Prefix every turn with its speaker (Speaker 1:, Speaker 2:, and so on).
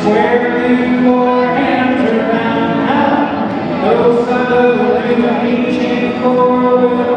Speaker 1: Square before hands around now. Those are the reaching forward.